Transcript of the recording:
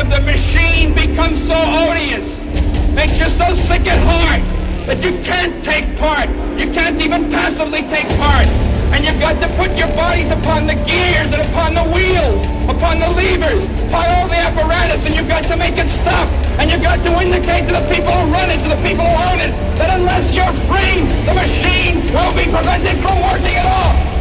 of the machine becomes so odious, makes you so sick at heart that you can't take part. You can't even passively take part. And you've got to put your bodies upon the gears and upon the wheels, upon the levers, upon all the apparatus, and you've got to make it stop. And you've got to indicate to the people who run it, to the people who own it, that unless you're free, the machine will be prevented from working at all.